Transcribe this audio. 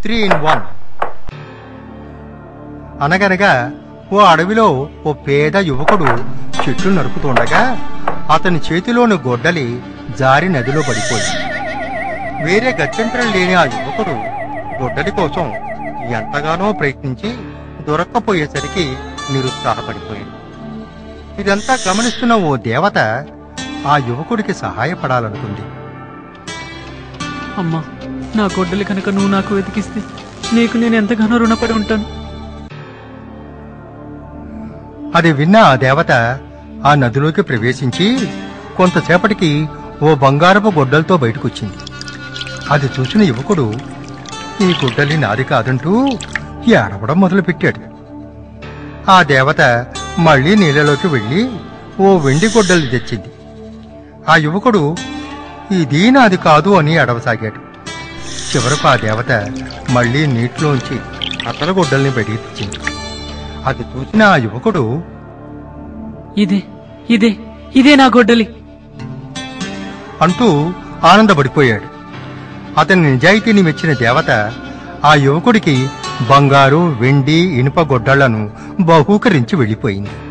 3 in 1. అనగనగా ఓ అడవిలో ఓ పేద యువకుడు చెట్లు నరుకుతుండగా అతని చేతిలోని గొడ్డలి జారి నదిలో పడిపోయింది. వేరే గత్యంతరం లేని ఆ యువకుడు గొడ్డలి కోసం ఎంతగానో ప్రయత్నించి దొరక్కపోయేసరికి నిరుత్సాహపడిపోయింది. ఇదంతా గమనిస్తున్న ఓ దేవత ఆ యువకుడికి సహాయపడాలనుకుంది. అమ్మా, నా గొడ్డలి కనుక నువ్వు నాకు వెతికిస్తే నీకు నేను ఎంతగానో రుణపడి ఉంటాను. అది విన్న ఆ దేవత ఆ నదిలోకి ప్రవేశించి కొంతసేపటికి ఓ బంగారపు గొడ్డలతో బయటకొచ్చింది. అది చూసిన యువకుడు ఈ గొడ్డలి నాది కాదంటూ ఏడవడం మొదలుపెట్టాడు. ఆ దేవత మళ్లీ నీళ్ళలోకి వెళ్లి ఓ వెండి గొడ్డలి తెచ్చింది. ఆ యువకుడు ఇది నాది కాదు అని అడవసాగాడు. చివరకు ఆ దేవత మళ్లీ నీటిలోంచి అతల గొడ్డల్ని బయటికి తెచ్చింది. అది చూసిన ఆ యువకుడు ఇదే ఇదే ఇదే నా గొడ్డలి అంటూ ఆనందపడిపోయాడు. అతని నిజాయితీని మెచ్చిన దేవత ఆ యువకుడికి బంగారు, వెండి, ఇనుప గొడ్డళ్లను బహూకరించి వెళ్లిపోయింది.